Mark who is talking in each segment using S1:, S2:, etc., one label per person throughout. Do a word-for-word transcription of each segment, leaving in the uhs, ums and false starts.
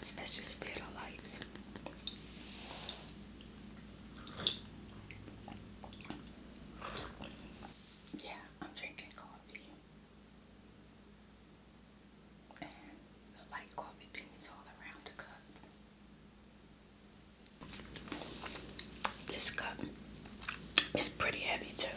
S1: especially Spirit Lights. Yeah, I'm drinking coffee and like coffee beans all around the cup. This cup is pretty heavy too.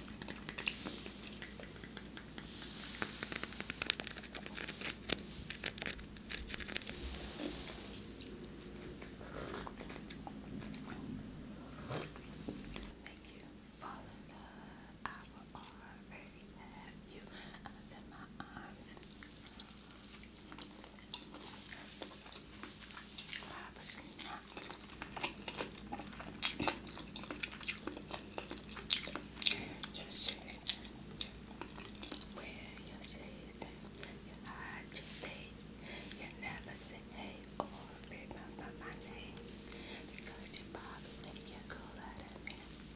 S1: Make you fall in love. I will already have you under my arms. Your shades, wear your shades, you hide your face. You never say hey or remember my name because you probably think you're cooler than me.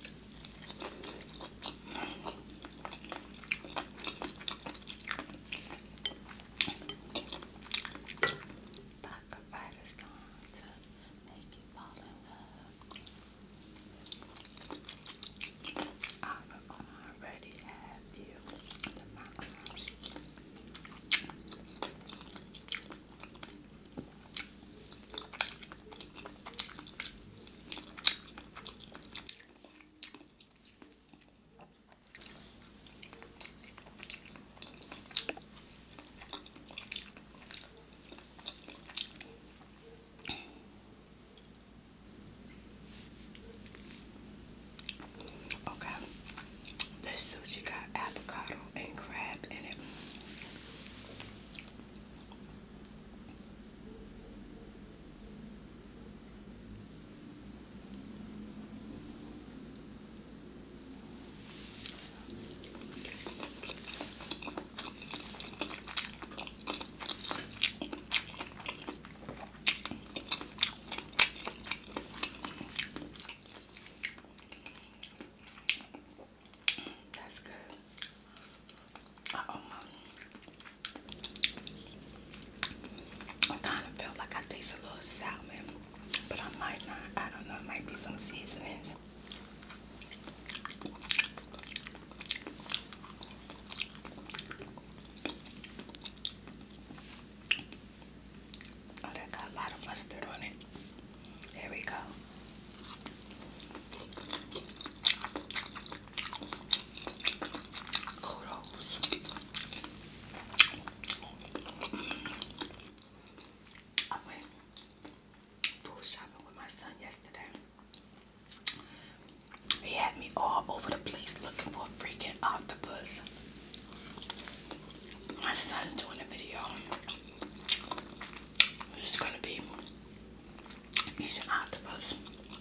S1: Like a writer's song to make you fall in love. I will already have you under my arms. Okay, this sushi got avocado and crab in it. That's good. I almost, I kind of felt like I taste a little salmon, but I might not. I don't know. It might be some seasonings. Oh, that got a lot of mustard on it. There we go. Kudos. I went food shopping with my son yesterday. He had me all over the place looking for a freaking octopus. My son's doing a video. It's gonna be eating octopus.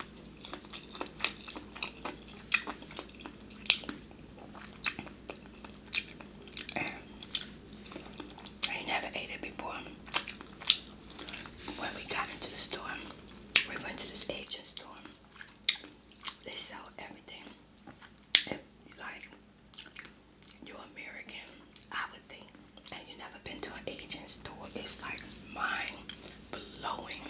S1: And he never ate it before. When we got into the store, we went to this Asian store. They sell everything. If, like, you're American, I would think, and you never been to an Asian store, it's like mind blowing.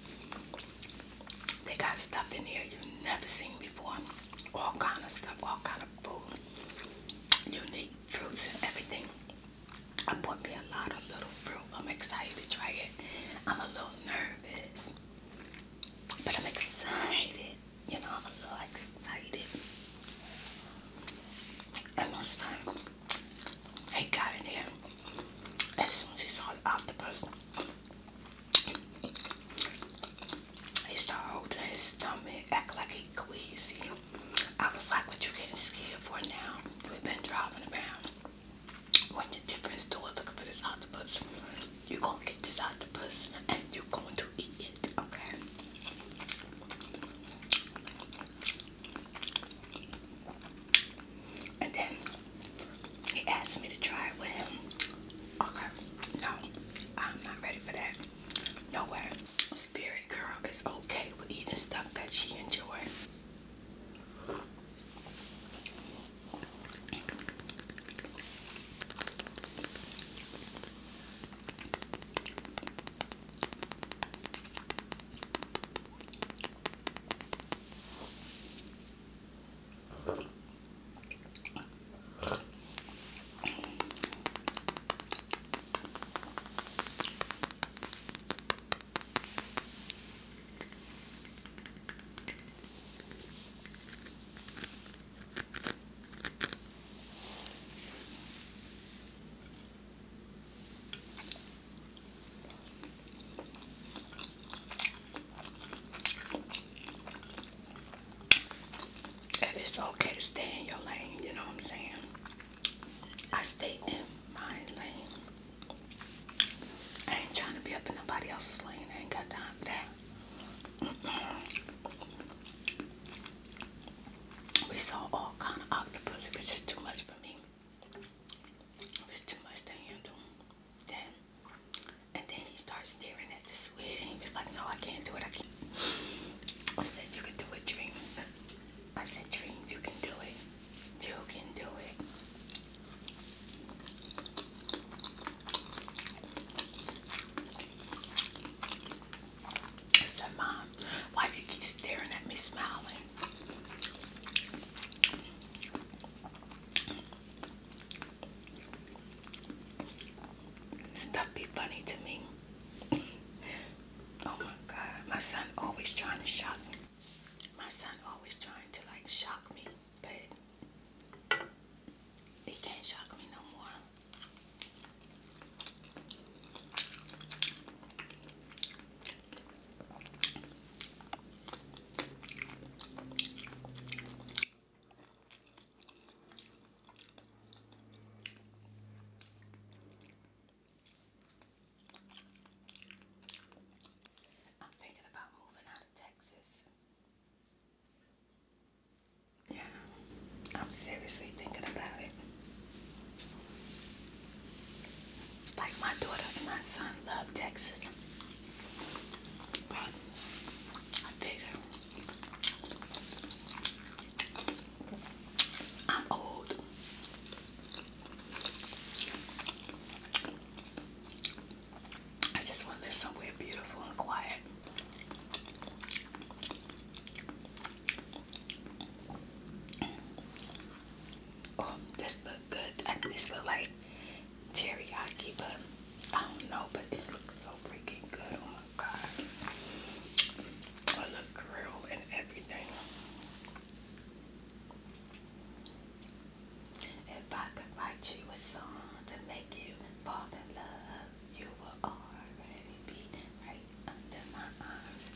S1: They got stuff in here you've never seen before. All kind of stuff, all kind of food. Unique fruits and everything. I bought me a lot of little fruit. I'm excited to try it. I'm a little nervous, but I'm excited. You know, I'm a little excited. And my son, he got in there as soon as he saw the octopus. He started holding his stomach, act like he queasy. I was like, what you getting scared for now? We've been driving around. Went to different stores looking for this octopus. You're gonna get this octopus and you're going to eat it, okay? And then he asked me to try it with him. Okay, no, I'm not ready for that. No way. Spirit girl is okay with eating stuff that she enjoys. stay in my lane. I ain't trying to be up in nobody else's lane. I ain't got time for that. We saw all kind of octopus. It was just too much for me. It was too much to handle. Then, and then he started staring at the squid. He was like, "No, I can't do it. I can't." I said, "You can do it, Dream." I said, "Dream, you can do it. You can do it." I said, "Mom, why do you keep staring at me, smiling?" Stuff be funny to me. Oh my God, my son always trying to shock me. My son always trying to like shock me, but he can't shock me no more. I'm thinking about moving out of Texas. Yeah, I'm seriously thinking about it. Like my daughter and my son love Texas. But I figure I'm old. I just want to live somewhere beautiful and quiet. Oh, this look good. I, this look like teriyaki, but I don't know, but it looks so freaking good. Oh my God. I look grilled and everything. If I could write you a song to make you fall in love, you will already be right under my arms.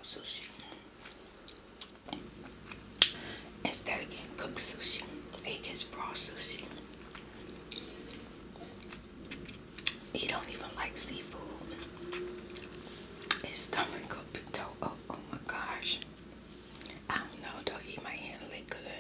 S1: sushi. Instead of getting cooked sushi, he gets raw sushi. He don't even like seafood. His stomach could be toe. Oh, oh my gosh. I don't know though, he might handle it good.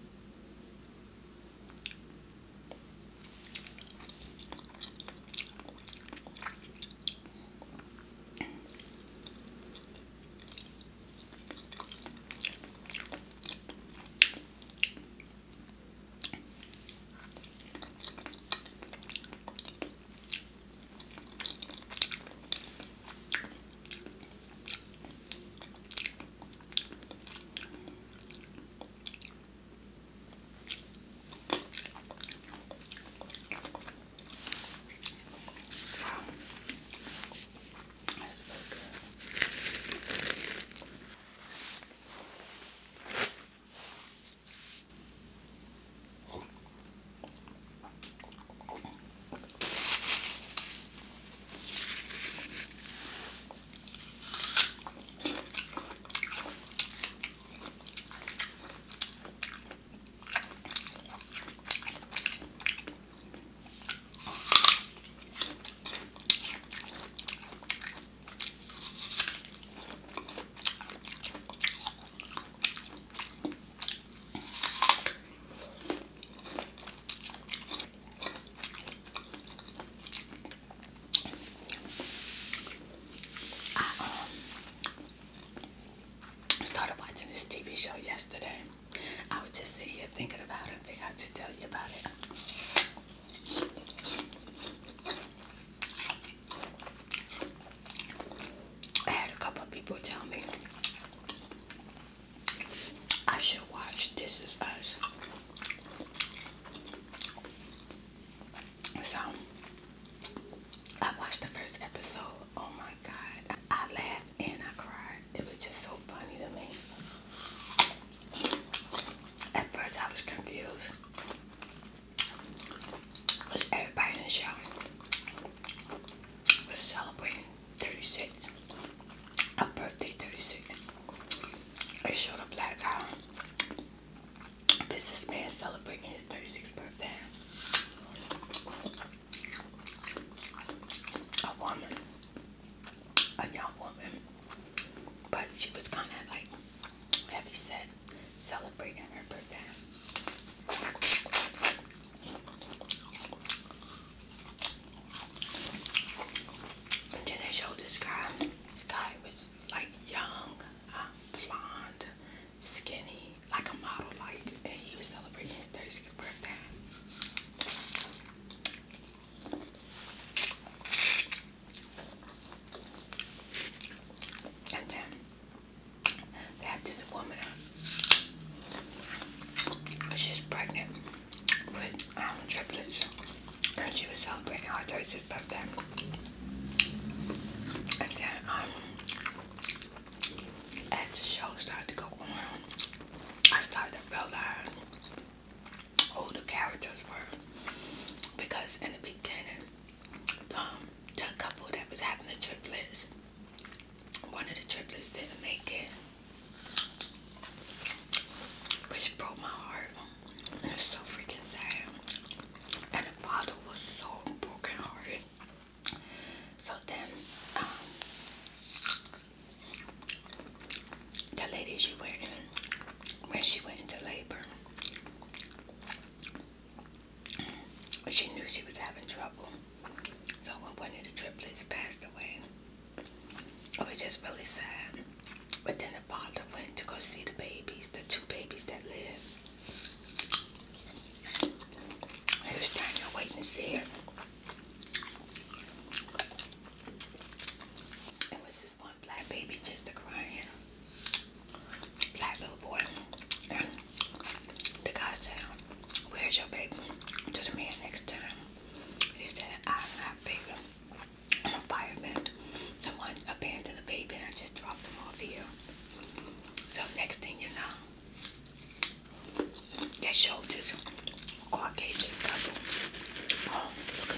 S1: That's really good. I started watching this T V show yesterday. I was just sitting here thinking about it. I think I'll just tell you about it. I had a couple of people tell me I should watch This Is Us. So, I watched the first episode. Oh my God. I laughed and I cried. It was just so funny to me. At first I was confused. Because everybody in the show was celebrating thirty-six. A birthday thirty-six. They showed a black guy. Businessman celebrating his thirty-sixth birthday. A woman. A young woman. But she was kind of like heavy set, celebrating her birthday. And then they showed this guy. This guy was like young, uh, blonde, skinny, like a model like, and he was celebrating his thirty-sixth birthday. And then they had this woman. She's pregnant with um, triplets, and she was celebrating her thirty-sixth birthday. And then, um, as the show started to go on, I started to realize who the characters were. Because in the beginning, um, the couple that was having the triplets, one of the triplets didn't make it, which broke my heart. And it's so freaking sad. And the father was so broken hearted. So then, um, the lady, she went in, when she went into labor, she knew she was having trouble. So when one of the triplets passed away, it was just really sad. But then the father went to go see the babies, the two babies that lived. He was standing there waiting to see her. It was this one black baby just crying. Black little boy. And the guy said, "Where's your baby?" To the man next to him. He said, "I don't have a baby. I'm a fireman. Someone abandoned a baby and I just dropped him off here." So next thing you know, they showed this Caucasian couple home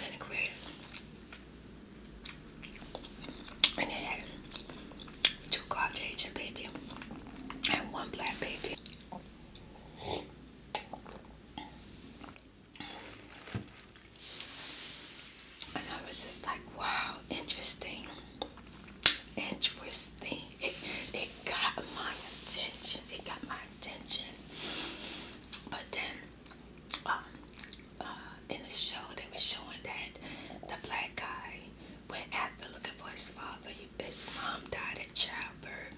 S1: was just like, wow, interesting. Interesting. It, it got my attention. It got my attention. But then, um, uh, in the show, they were showing that the black guy went after looking for his father. He, his mom died at childbirth.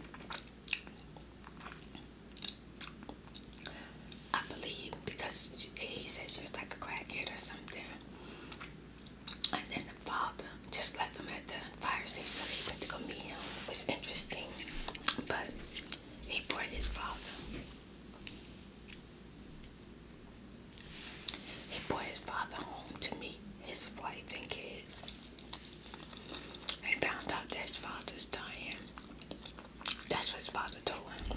S1: I believe because she, he said she was like a crackhead or something. And then the father just left him at the fire station, so he went to go meet him. It was interesting, but he brought his father. He brought his father home to meet his wife and kids. He found out that his father's dying. That's what his father told him.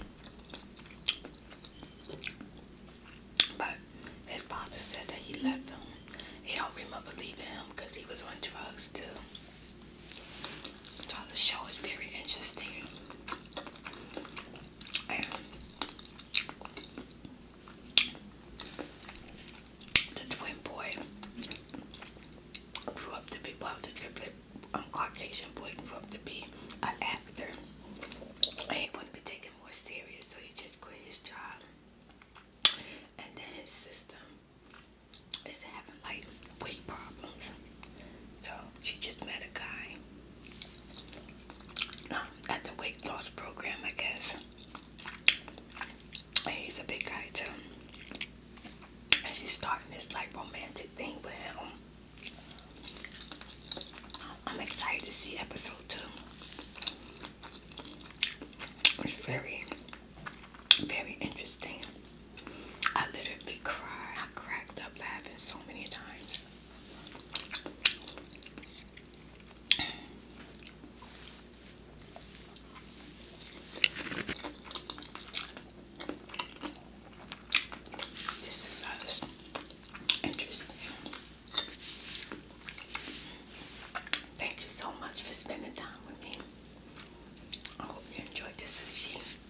S1: But his father said that he left him. He don't remember leaving him because he was on drugs too. So the show is very interesting. And the twin boy grew up to be, well, the triplet um, Caucasian boy grew up to be an actor. And he wanted to be taken more serious, so he just quit his job. And then his sister is having like weight problems. So she just met a guy um, at the weight loss program, I guess. And he's a big guy too. And she's starting this like romantic thing with him. I'm excited to see episode two. It's very, very interesting. I literally cried. I cracked up laughing so many times. This is uh, interesting. Thank you so much for spending time with me. I hope you enjoyed the sushi.